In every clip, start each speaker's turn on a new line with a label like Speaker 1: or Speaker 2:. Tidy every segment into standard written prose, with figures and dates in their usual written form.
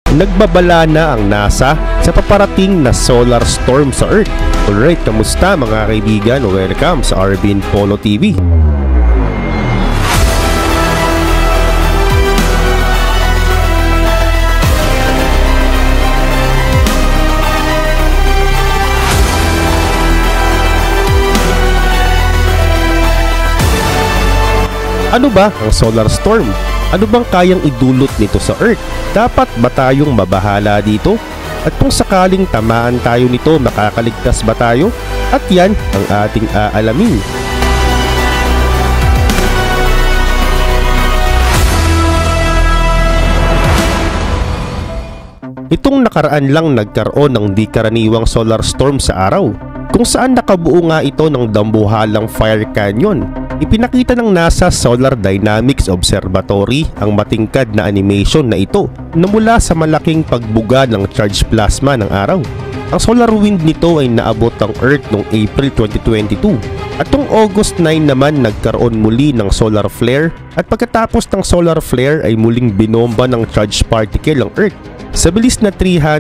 Speaker 1: Nagbabala na ang NASA sa paparating na solar storm sa Earth. Alright, kamusta mga kaibigan? Welcome sa Arvin Polo TV. Ano ba ang solar storm? Ano bang kayang idulot nito sa Earth? Dapat ba tayong mabahala dito? At kung sakaling tamaan tayo nito, makakaligtas ba tayo? At yan ang ating aalamin. Itong nakaraan lang nagkaroon ng di karaniwang solar storm sa araw, kung saan nakabuo nga ito ng dambuhalang fire canyon. Ipinakita ng NASA Solar Dynamics Observatory ang matingkad na animation na ito na mula sa malaking pagbuga ng charged plasma ng araw. Ang solar wind nito ay naabot ang Earth noong April 2022 at noong August 9 naman nagkaroon muli ng solar flare at pagkatapos ng solar flare ay muling binomba ng charged particle ang Earth. Sa bilis na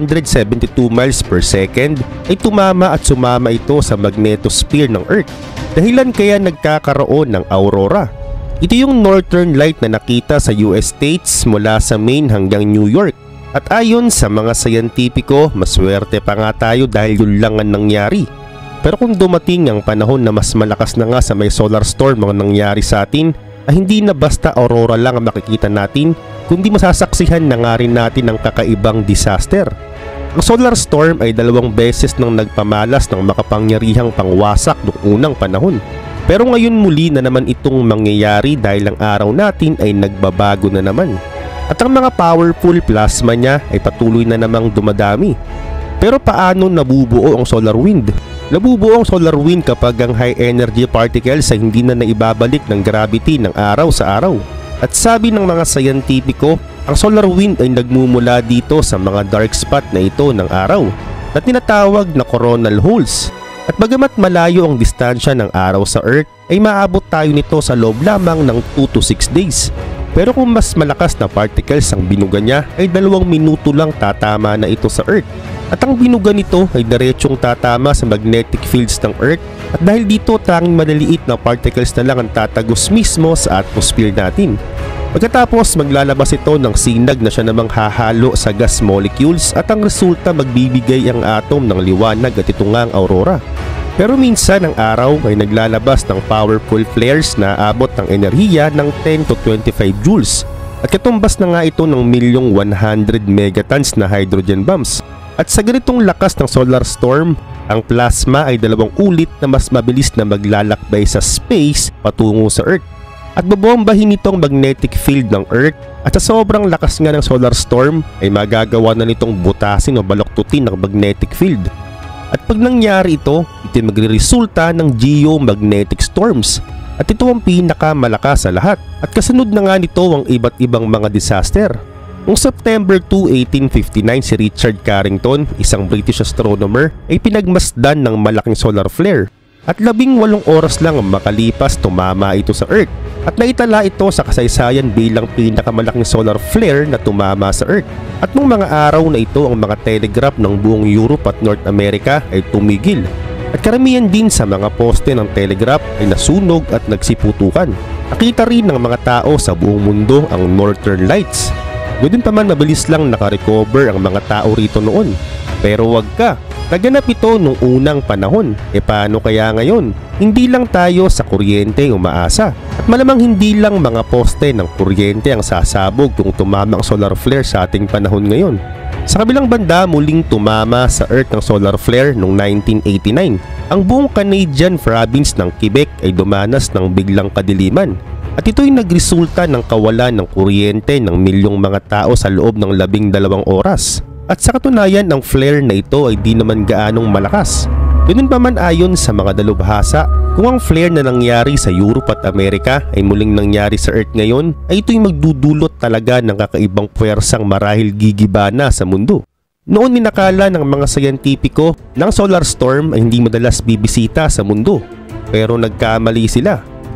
Speaker 1: 372 miles per second ay tumama at sumama ito sa magnetosphere ng Earth. Dahilan kaya nagkakaroon ng aurora. Ito yung northern light na nakita sa US states mula sa Maine hanggang New York. At ayon sa mga sayantipiko, maswerte pa nga tayo dahil yun lang ang nangyari. Pero kung dumating ang panahon na mas malakas na nga sa may solar storm ang nangyari sa atin, ay hindi na basta aurora lang ang makikita natin, kundi masasaksihan na nga rin natin ang kakaibang disaster. Ang solar storm ay 2 beses nang nagpamalas ng makapangyarihang pangwasak noong unang panahon. Pero ngayon muli na naman itong mangyayari dahil ang araw natin ay nagbabago na naman. At ang mga powerful plasma niya ay patuloy na namang dumadami. Pero paano nabubuo ang solar wind? Nabubuo ang solar wind kapag ang high energy particles ay hindi na naibabalik ng gravity ng araw sa araw. At sabi ng mga sayantipiko, ang solar wind ay nagmumula dito sa mga dark spot na ito ng araw na tinatawag na coronal holes. At bagamat malayo ang distansya ng araw sa Earth, ay maabot tayo nito sa loob lamang ng 2 to 6 days. Pero kung mas malakas na particles ang binuga niya, ay 2 minuto lang tatama na ito sa Earth. At ang binuga nito ay diretsong tatama sa magnetic fields ng Earth. At dahil dito tanging maliliit na particles na lang ang tatagos mismo sa atmosphere natin. Pagkatapos maglalabas ito ng sinag na siya namang hahalo sa gas molecules at ang resulta magbibigay ang atom ng liwanag at ito nga ang aurora. Pero minsan ang araw ay naglalabas ng powerful flares na aabot ng enerhiya ng 10 to 25 joules at katumbas na nga ito ng 1,100 megatons na hydrogen bombs. At sa ganitong lakas ng solar storm, ang plasma ay 2 ulit na mas mabilis na maglalakbay sa space patungo sa Earth. At babombahin itong magnetic field ng Earth at sa sobrang lakas nga ng solar storm ay magagawa na nitong butasin o baloktutin ng magnetic field. At pag nangyari ito magre-resulta ng geomagnetic storms at ito ang pinakamalakas sa lahat at kasunod na nga nito ang iba't ibang mga disaster. Noong September 2, 1859 si Richard Carrington, isang British astronomer, ay pinagmasdan ng malaking solar flare. At 18 oras lang makalipas tumama ito sa Earth at naitala ito sa kasaysayan bilang pinakamalaking solar flare na tumama sa Earth. At nung mga araw na ito ang mga telegraph ng buong Europe at North America ay tumigil. At karamihan din sa mga poste ng telegraph ay nasunog at nagsiputukan. Nakita rin ng mga tao sa buong mundo ang Northern Lights. Ganoon pa man mabilis lang nakarecover ang mga tao rito noon. Pero wag ka, naganap ito nung unang panahon. E paano kaya ngayon? Hindi lang tayo sa kuryente umaasa. At malamang hindi lang mga poste ng kuryente ang sasabog kung tumama ang solar flare sa ating panahon ngayon. Sa kabilang banda, muling tumama sa Earth ng solar flare noong 1989. Ang buong Canadian province ng Quebec ay dumanas ng biglang kadiliman. At ito'y nagresulta ng kawalan ng kuryente ng milyong mga tao sa loob ng 12 oras. At sa katunayan, ang flare na ito ay di naman gaanong malakas. Ganun pa man ayon sa mga dalubhasa, kung ang flare na nangyari sa Europe at Amerika ay muling nangyari sa Earth ngayon, ay ito'y magdudulot talaga ng kakaibang puwersang marahil gigibana sa mundo. Noon ninakala ng mga sayantipiko na ang solar storm ay hindi madalas bibisita sa mundo. Pero nagkamali sila.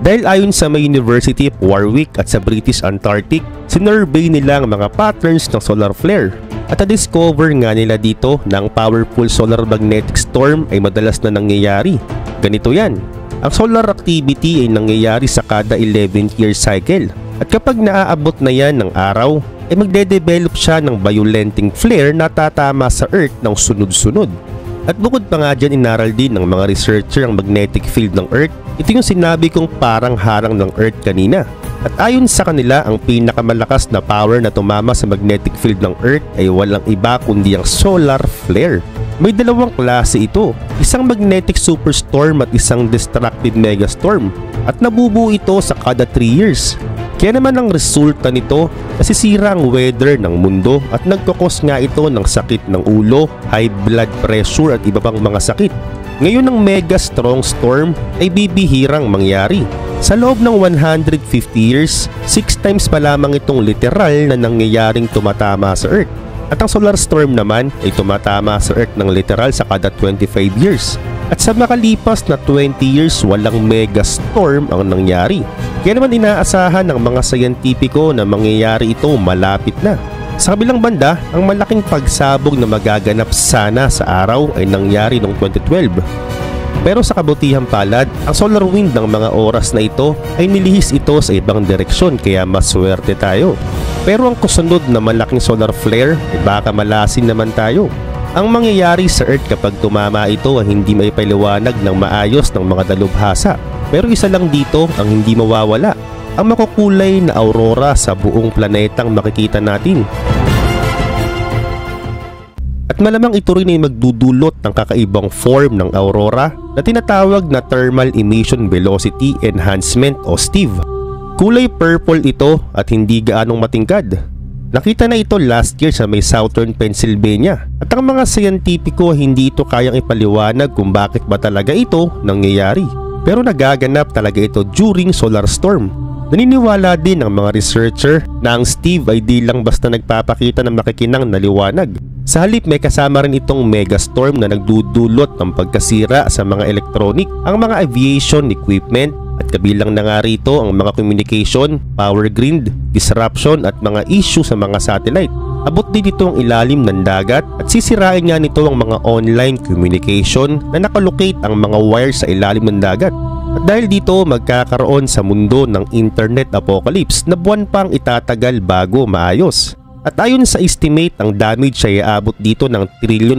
Speaker 1: Dahil ayon sa may University of Warwick at sa British Antarctic, sinurvey nila ang mga patterns ng solar flare. At na-discover nga nila dito na ang powerful solar magnetic storm ay madalas na nangyayari. Ganito yan. Ang solar activity ay nangyayari sa kada 11-year cycle. At kapag naaabot na yan ng araw, ay magde-develop siya ng violenting flare na tatama sa Earth ng sunod-sunod. At bukod pa nga dyan, inaral din ng mga researcher ang magnetic field ng Earth. Ito yung sinabi kong parang harang ng Earth kanina. At ayon sa kanila, ang pinakamalakas na power na tumama sa magnetic field ng Earth ay walang iba kundi ang solar flare. May dalawang klase ito, isang magnetic superstorm at isang destructive megastorm. At nabubuo ito sa kada 3 years. Kaya naman ang resulta nito, nasisira ang weather ng mundo at nagkakos nga ito ng sakit ng ulo, high blood pressure at iba pang mga sakit. Ngayon ang mega strong storm ay bibihirang mangyari. Sa loob ng 150 years, 6 times pa lamang itong literal na nangyayaring tumatama sa Earth. At ang solar storm naman ay tumatama sa Earth ng literal sa kada 25 years. At sa makalipas na 20 years, walang mega storm ang nangyari. Kaya naman inaasahan ng mga sayantipiko na mangyayari ito malapit na. Sa kabilang banda, ang malaking pagsabog na magaganap sana sa araw ay nangyari noong 2012. Pero sa kabutihang palad, ang solar wind ng mga oras na ito ay nilihis ito sa ibang direksyon kaya maswerte tayo. Pero ang kasunod na malaking solar flare ay baka malasin naman tayo. Ang mangyayari sa Earth kapag tumama ito ay hindi maipaliwanag ng maayos ng mga dalubhasa. Pero isa lang dito ang hindi mawawala, ang makukulay na aurora sa buong planetang makikita natin. At malamang ito rin ay magdudulot ng kakaibang form ng aurora na tinatawag na Thermal Emission Velocity Enhancement o STEV. Kulay purple ito at hindi gaanong matingkad. Nakita na ito last year sa may Southern Pennsylvania. At ang mga siyentipiko hindi ito kayang ipaliwanag kung bakit ba talaga ito nangyayari. Pero nagaganap talaga ito during solar storm. Naniniwala din ang mga researcher na ang STEV ay di lang basta nagpapakita ng makikinang na liwanag. Sa halip may kasama rin itong megastorm na nagdudulot ng pagkasira sa mga electronic, ang mga aviation equipment, at kabilang na nga rito ang mga communication, power grid, disruption at mga issue sa mga satellite. Abot din dito ang ilalim ng dagat at sisirain nga nito ang mga online communication na nakalocate ang mga wires sa ilalim ng dagat. At dahil dito magkakaroon sa mundo ng internet apocalypse na buwan pang itatagal bago maayos. At ayon sa estimate, ang damage ay aabot dito ng $1 trillion.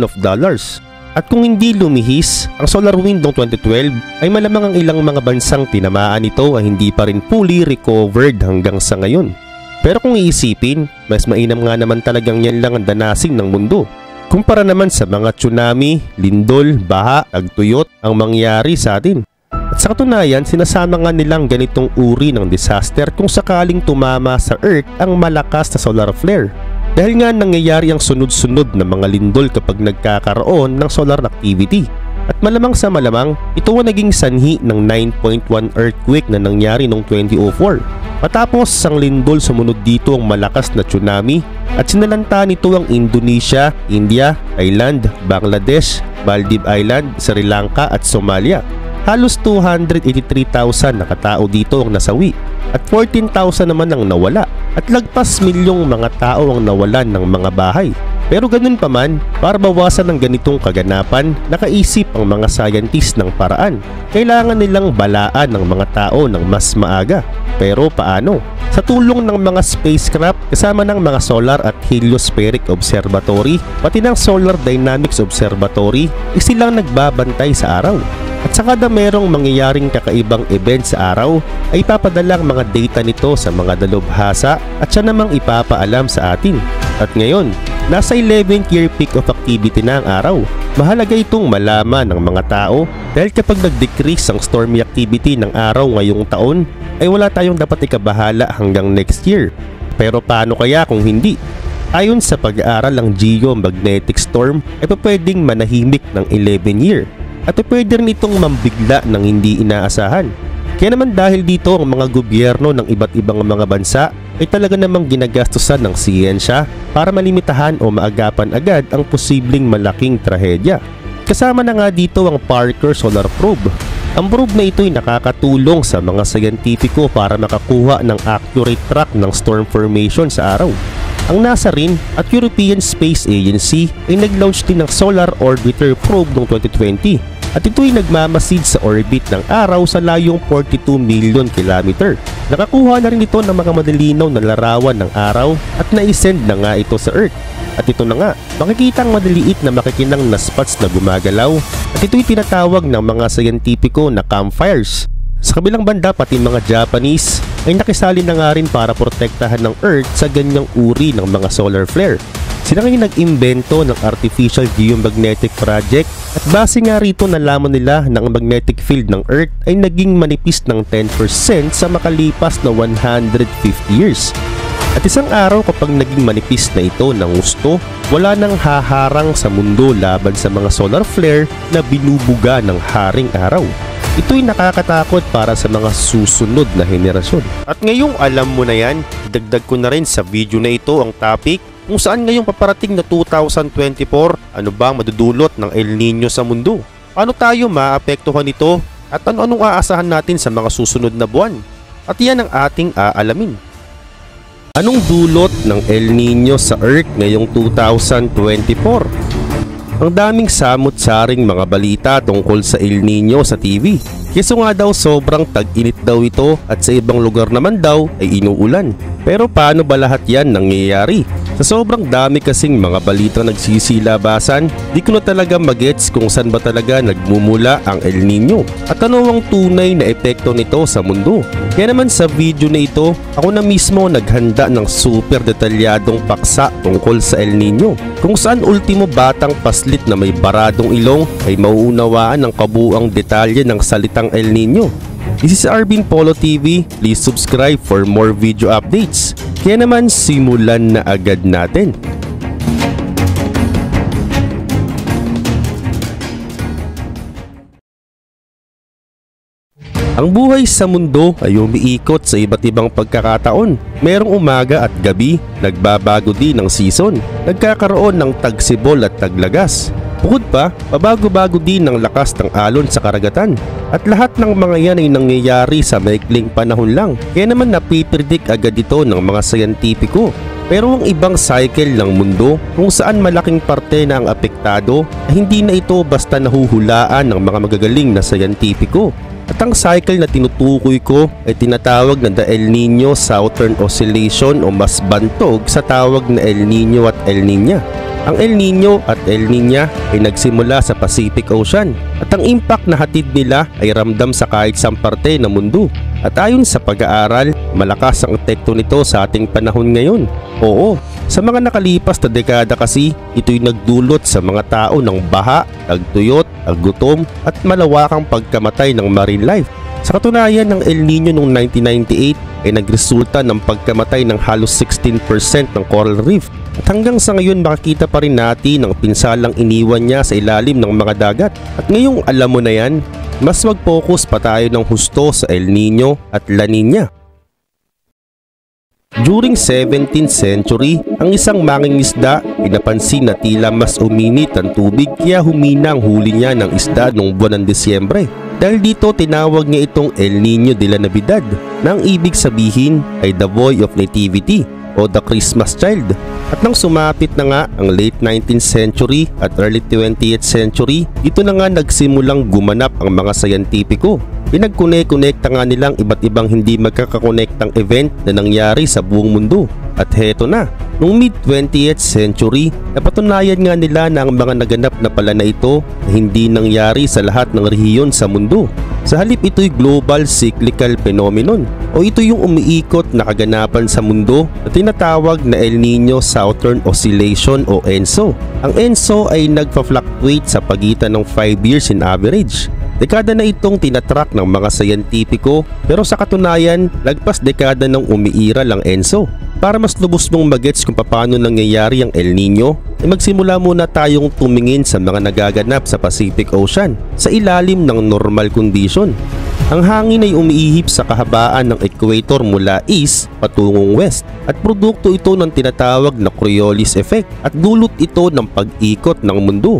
Speaker 1: At kung hindi lumihis, ang solar wind noong 2012 ay malamang ang ilang mga bansang tinamaan nito ay hindi pa rin fully recovered hanggang sa ngayon. Pero kung iisipin, mas mainam nga naman talagang yan lang ang danasin ng mundo. Kumpara naman sa mga tsunami, lindol, baha, tagtuyot ang mangyari sa atin. At sa katunayan, sinasama nga nilang ganitong uri ng disaster kung sakaling tumama sa Earth ang malakas na solar flare. Dahil nga nangyayari ang sunod-sunod na mga lindol kapag nagkakaroon ng solar activity. At malamang sa malamang, ito ang naging sanhi ng 9.1 earthquake na nangyari noong 2004. Matapos ang lindol, sumunod dito ang malakas na tsunami at sinalanta nito ang Indonesia, India, Thailand, Bangladesh, Maldives Island, Sri Lanka at Somalia. Halos 283,000 na katao dito ang nasawi at 14,000 naman ang nawala at lagpas milyong mga tao ang nawalan ng mga bahay. Pero ganun pa man, para bawasan ng ganitong kaganapan, nakaisip ang mga scientist ng paraan. Kailangan nilang balaan ng mga tao ng mas maaga. Pero paano? Sa tulong ng mga spacecraft kasama ng mga Solar at Heliospheric Observatory pati ng Solar Dynamics Observatory, silang nagbabantay sa araw. At sa kada merong mangyayaring kakaibang event sa araw, ay ipapadala ang mga data nito sa mga dalubhasa at siya namang ipapaalam sa atin. At ngayon, nasa 11th year peak of activity na ang araw. Mahalaga itong malaman ng mga tao dahil kapag nag-decrease ang stormy activity ng araw ngayong taon, ay wala tayong dapat ikabahala hanggang next year. Pero paano kaya kung hindi? Ayon sa pag-aaral ng geomagnetic storm, ay pwedeng manahimik ng 11 year. At pwede rin itong mambigla ng hindi inaasahan. Kaya naman dahil dito ang mga gobyerno ng iba't ibang mga bansa ay talaga namang ginagastusan ng siyensya para malimitahan o maagapan agad ang posibleng malaking trahedya. Kasama na nga dito ang Parker Solar Probe. Ang probe na ito ay nakakatulong sa mga scientifico para makakuha ng accurate track ng storm formation sa araw. Ang NASA rin at European Space Agency ay nag-launch din ng Solar Orbiter probe noong 2020 at ito ay nagmamasid sa orbit ng araw sa layong 42 million kilometer. Nakakuha na rin ito ng mga madalinaw na larawan ng araw at na-send na nga ito sa Earth. At ito na nga, makikita ang maliliit na makikinang na spots na gumagalaw at ito'y tinatawag ng mga scientifico na campfires. Sa kabilang banda, pati mga Japanese ay nakisali na nga rin para protektahan ng Earth sa ganyang uri ng mga solar flare. Sila ngayon nag-imbento ng Artificial Geomagnetic Project at base nga rito nalaman nila na ang magnetic field ng Earth ay naging manipis ng 10% sa makalipas na 150 years. At isang araw kapag naging manipis na ito ng gusto, wala nang haharang sa mundo laban sa mga solar flare na binubuga ng haring araw. Ito'y nakakatakot para sa mga susunod na henerasyon. At ngayong alam mo na yan, idagdag ko na rin sa video na ito ang topic kung saan ngayong paparating na 2024, ano ba madudulot ng El Nino sa mundo? Paano tayo maapektuhan nito? At ano-anong aasahan natin sa mga susunod na buwan? At yan ang ating aalamin. Anong dulot ng El Nino sa Earth ngayong 2024? Ang daming samot-saring mga balita tungkol sa El Nino sa TV. Keso nga daw sobrang tag-init daw ito at sa ibang lugar naman daw ay inuulan. Pero paano ba lahat yan nangyayari? Sa sobrang dami kasing mga balita nagsisilabasan, di ko na talaga magets kung saan ba talaga nagmumula ang El Nino at ano ang tunay na epekto nito sa mundo. Kaya naman sa video na ito, ako na mismo naghanda ng super detalyadong paksa tungkol sa El Nino, kung saan ultimo batang paslit na may baradong ilong ay mauunawaan ng kabuuang detalye ng salitang El Nino. This is Arvin Polo TV. Please subscribe for more video updates. Kaya naman simulan na agad natin. Ang buhay sa mundo ay umiikot sa iba't ibang pagkakataon. Merong umaga at gabi, nagbabago din ng season, nagkakaroon ng tagsibol at taglagas. Bukod pa, pabago-bago din ng lakas ng alon sa karagatan. At lahat ng mga yan ay nangyayari sa maikling panahon lang. Kaya naman napipredict agad ito ng mga scientifico. Pero ang ibang cycle ng mundo kung saan malaking parte na ang apektado ay hindi na ito basta nahuhulaan ng mga magagaling na scientifico. At ang cycle na tinutukoy ko ay tinatawag na the El Nino Southern Oscillation o mas bantog sa tawag na El Nino at El Niña. Ang El Nino at El Niña ay nagsimula sa Pacific Ocean at ang impact na hatid nila ay ramdam sa kahit saang parte ng mundo. At ayon sa pag-aaral, malakas ang epekto nito sa ating panahon ngayon. Oo, sa mga nakalipas na dekada kasi, ito'y nagdulot sa mga tao ng baha, tagtuyot, gutom at malawakang pagkamatay ng marine life. Sa katunayan, ng El Nino noong 1998 ay nagresulta ng pagkamatay ng halos 16% ng coral reef. At hanggang sa ngayon makikita pa rin natin ang pinsalang iniwan niya sa ilalim ng mga dagat. At ngayong alam mo na yan, mas mag-focus pa tayo ng husto sa El Nino at La Niña. During 17th century, ang isang mangingisda ay napansin na tila mas uminit ang tubig kaya humina ang huli niya ng isda noong buwan ng Disyembre. Dahil dito tinawag niya itong El Nino de la Navidad na ang ibig sabihin ay the boy of nativity o the Christmas child. At nang sumapit na nga ang late 19th century at early 20th century, dito na nga nagsimulang gumanap ang mga scientifico. Pinagkone-konekta nga nilang iba't ibang hindi magkakakonektang event na nangyari sa buong mundo. At heto na, noong mid-20th century, napatunayan nga nila na ang mga naganap na pala na ito na hindi nangyari sa lahat ng rehiyon sa mundo. Sa halip ito'y global cyclical phenomenon o ito yung umiikot na kaganapan sa mundo na tinatawag na El Nino Southern Oscillation o ENSO. Ang ENSO ay nagpa-fluctuate sa pagitan ng 5 years in average. Dekada na itong tinatrack ng mga scientifico pero sa katunayan, lagpas dekada nang umiiral ang ENSO. Para mas lubos mong magets kung paano nangyayari ang El Nino, ay magsimula muna tayong tumingin sa mga nagaganap sa Pacific Ocean sa ilalim ng normal condition. Ang hangin ay umiihip sa kahabaan ng equator mula east patungong west at produkto ito ng tinatawag na Coriolis effect at dulot ito ng pag-ikot ng mundo.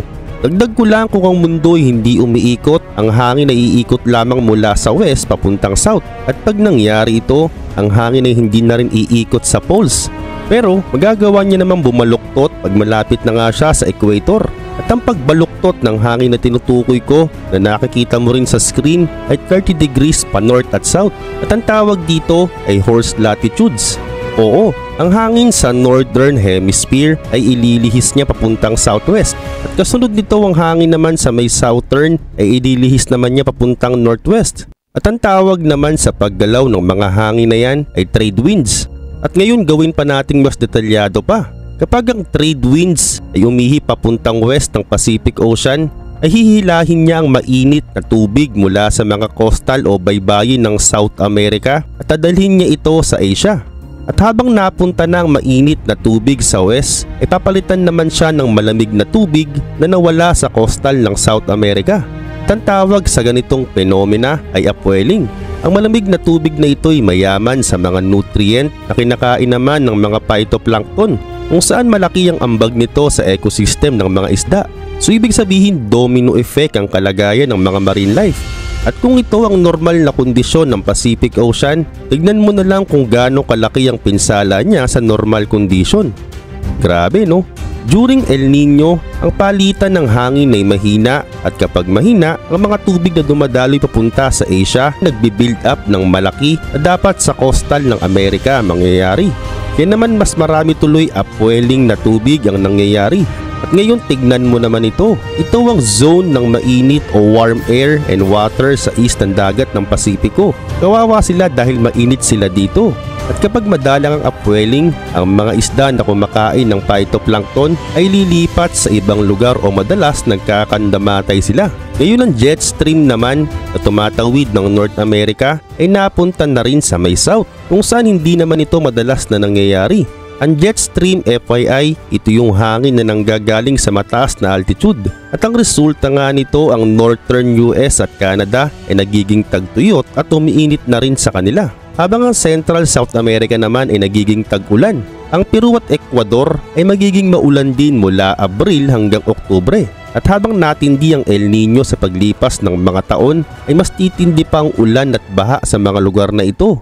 Speaker 1: Dagdag ko lang, kung ang mundo'y hindi umiikot, ang hangin ay iikot lamang mula sa west papuntang south. At pag nangyari ito, ang hangin ay hindi na rin iikot sa poles. Pero magagawa niya namang bumaluktot pag malapit na nga siya sa equator. At ang pagbaluktot ng hangin na tinutukoy ko na nakikita mo rin sa screen ay 30 degrees pa north at south. At ang tawag dito ay horse latitudes. Oo, ang hangin sa northern hemisphere ay ililihis niya papuntang southwest. At kasunod nito, ang hangin naman sa may southern ay ililihis naman niya papuntang northwest. At ang tawag naman sa paggalaw ng mga hangin na yan ay trade winds. At ngayon gawin pa nating mas detalyado pa. Kapag ang trade winds ay umihip papuntang west ng Pacific Ocean, ay hihilahin niya ang mainit na tubig mula sa mga coastal o baybayin ng South America at dadalhin niya ito sa Asia. At habang napunta na ang mainit na tubig sa west, ay papalitan naman siya ng malamig na tubig na nawala sa coastal ng South America. At ang tawag sa ganitong phenomena ay upwelling. Ang malamig na tubig na ito ay mayaman sa mga nutrient na kinakain naman ng mga phytoplankton, kung saan malaki ang ambag nito sa ecosystem ng mga isda. So ibig sabihin, domino effect ang kalagayan ng mga marine life. At kung ito ang normal na kondisyon ng Pacific Ocean, tignan mo na lang kung gaano kalaki ang pinsala niya sa normal condition. Grabe, no? During El Nino, ang palitan ng hangin ay mahina, at kapag mahina, ang mga tubig na dumadaloy papunta sa Asia nagbi-build up ng malaki na dapat sa coastal ng Amerika mangyayari. Kaya naman mas marami tuloy upwelling na tubig ang nangyayari. At ngayon tignan mo naman ito. Ito ang zone ng mainit o warm air and water sa east ng dagat ng Pasipiko. Kawawa sila dahil mainit sila dito. At kapag madalang ang upwelling, ang mga isda na kumakain ng phytoplankton ay lilipat sa ibang lugar o madalas nagkakandamatay sila. Ngayon ang jet stream naman na tumatawid ng North America ay napunta na rin sa may south, kung saan hindi naman ito madalas na nangyayari. Ang jet stream, FYI, ito yung hangin na nanggagaling sa mataas na altitude. At ang resulta nga nito, ang northern US at Canada ay nagiging tagtuyot at umiinit na rin sa kanila. Habang ang Central South America naman ay nagiging tag-ulan. Ang Peru at Ecuador ay magiging maulan din mula Abril hanggang Oktubre. At habang natindi ang El Nino sa paglipas ng mga taon, ay mas titindi pa ang ulan at baha sa mga lugar na ito.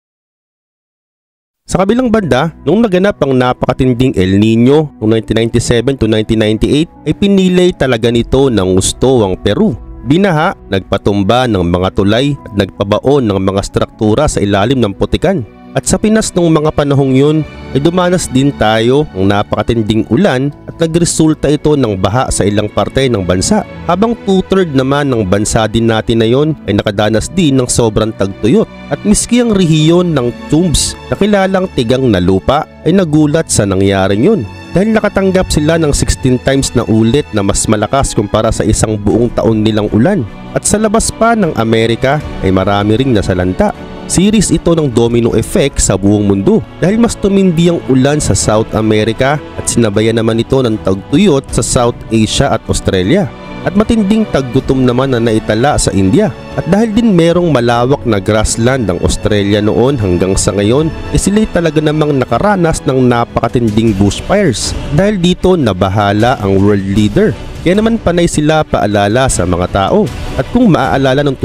Speaker 1: Sa kabilang banda, nung naganap ang napakatinding El Nino noong 1997 to 1998, ay pinilay talaga nito ng gusto ang Peru. Binaha, nagpatumba ng mga tulay at nagpabaon ng mga struktura sa ilalim ng putikan. At sa Pinas nung mga panahong yun ay dumanas din tayo ng napakatinding ulan at nagresulta ito ng baha sa ilang parte ng bansa. Habang 2/3 naman ng bansa din natin na yon ay nakadanas din ng sobrang tagtuyot. At miski ang rehiyon ng Tumbes na kilalang tigang na lupa ay nagulat sa nangyaring yun. Dahil nakatanggap sila ng 16 times na ulit na mas malakas kumpara sa isang buong taon nilang ulan. At sa labas pa ng Amerika ay marami ring nasalanta. Series ito ng domino effect sa buong mundo dahil mas tumindi ang ulan sa South America at sinabayan naman ito ng tagtuyot sa South Asia at Australia. At matinding taggutom naman na naitala sa India. At dahil din merong malawak na grassland ang Australia noon hanggang sa ngayon, sila'y talaga namang nakaranas ng napakatinding bushfires. Dahil dito nabahala ang world leader. Kaya naman panay sila paalala sa mga tao. At kung maaalala noong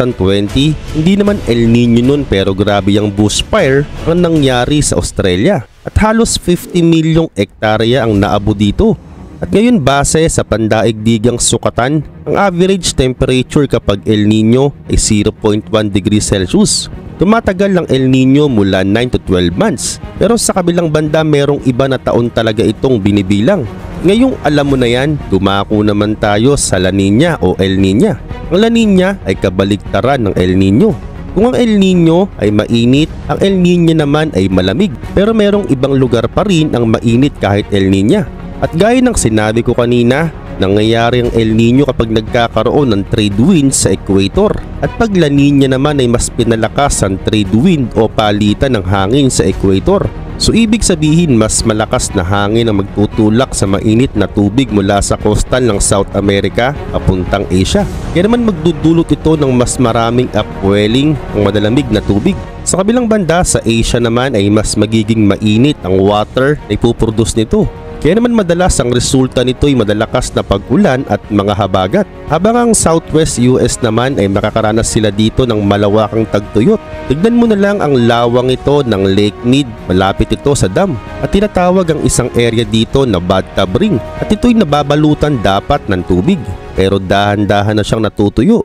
Speaker 1: 2020, hindi naman El Nino nun pero grabe yung bushfire ang nangyari sa Australia. At halos 50 milyong hektarya ang naabo dito. At ngayon base sa pandaigdigang sukatan, ang average temperature kapag El Nino ay 0.1 degrees Celsius. Tumatagal ang El Nino mula 9 to 12 months. Pero sa kabilang banda merong iba na taon talaga itong binibilang. Ngayong alam mo na yan, dumako naman tayo sa La Nina o El Nina. Ang La Nina ay kabaligtaran ng El Nino. Kung ang El Nino ay mainit, ang El Nina naman ay malamig. Pero merong ibang lugar pa rin ang mainit kahit El Nina. At gaya ng sinabi ko kanina, nangyayari ang El Nino kapag nagkakaroon ng trade wind sa equator. At pag La Nina naman ay mas pinalakas ang trade wind o palitan ng hangin sa equator. So ibig sabihin mas malakas na hangin ang magtutulak sa mainit na tubig mula sa coastal ng South America papuntang Asia. Kaya naman magdudulot ito ng mas maraming upwelling ng madalamig na tubig. Sa kabilang banda sa Asia naman ay mas magiging mainit ang water na ipuproduce nito. Kaya naman madalas ang resulta nito ay madalakas na pag-ulan at mga habagat. Habang ang Southwest US naman ay makakaranas sila dito ng malawakang tagtuyot. Tignan mo na lang ang lawang ito ng Lake Mead, malapit ito sa dam. At tinatawag ang isang area dito na bathtub ring. At ito'y nababalutan dapat ng tubig. Pero dahan-dahan na siyang natutuyo.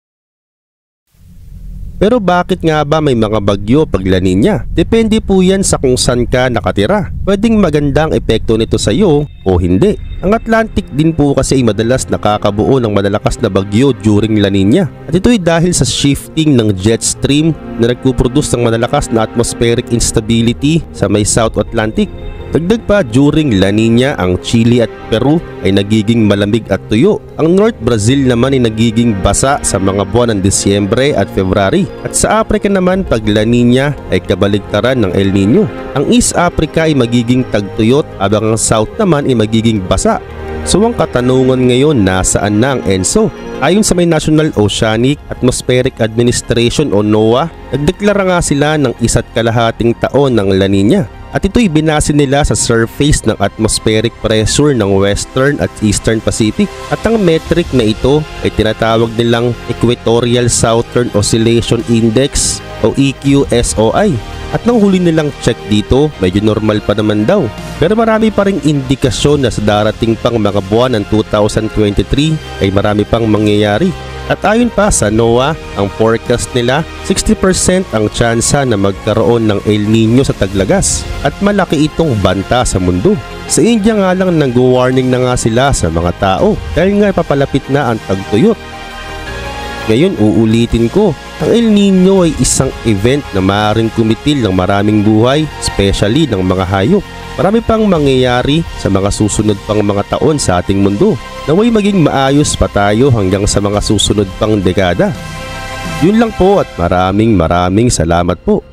Speaker 1: Pero bakit nga ba may mga bagyo pag La Nina? Depende po yan sa kung saan ka nakatira. Pwedeng magandang epekto nito sa iyo o hindi. Ang Atlantic din po kasi ay madalas nakakabuo ng malalakas na bagyo during La Nina. At ito ay dahil sa shifting ng jet stream na nagpuproduce ng malalakas na atmospheric instability sa may South Atlantic. Dagdag pa, during La Nina, ang Chile at Peru ay nagiging malamig at tuyo. Ang North Brazil naman ay nagiging basa sa mga buwan ng Disyembre at February. At sa Africa naman, pag La Nina ay kabaligtaran ng El Nino. Ang East Africa ay magiging tagtuyot habang ang South naman ay magiging basa. So ang katanungan ngayon, nasaan na ang ENSO? Ayon sa may National Oceanic Atmospheric Administration o NOAA, nagdeklara nga sila ng 1.5 taon ng La Nina. At ito'y binase nila sa surface ng atmospheric pressure ng Western at Eastern Pacific. At ang metric na ito ay tinatawag nilang Equatorial Southern Oscillation Index o EQSOI. At nang huli nilang check dito, medyo normal pa naman daw. Pero marami pa ring indikasyon na sa darating pang mga buwan ng 2023 ay marami pang mangyayari. At ayon pa sa NOAA, ang forecast nila, 60% ang tsansa na magkaroon ng El Nino sa taglagas at malaki itong banta sa mundo. Sa India nga lang nag-warning na nga sila sa mga tao dahil nga papalapit na ang tagtuyot. Ngayon uulitin ko, ang El Nino ay isang event na maaaring kumitil ng maraming buhay, especially ng mga hayop. Marami pang mangyayari sa mga susunod pang mga taon sa ating mundo. Naway maging maayos pa tayo hanggang sa mga susunod pang dekada. Yun lang po at maraming salamat po.